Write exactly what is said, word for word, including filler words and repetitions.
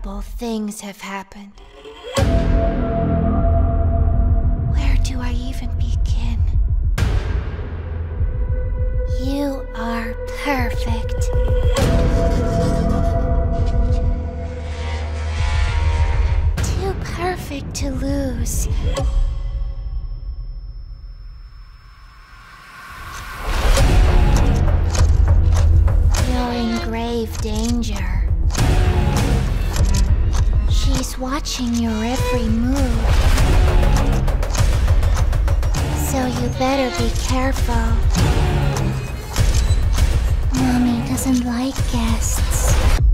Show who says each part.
Speaker 1: terrible things have happened. Where do I even begin? You are perfect. Too perfect to lose. You're in grave danger. She's watching your every move. So you better be careful. Mommy doesn't like guests.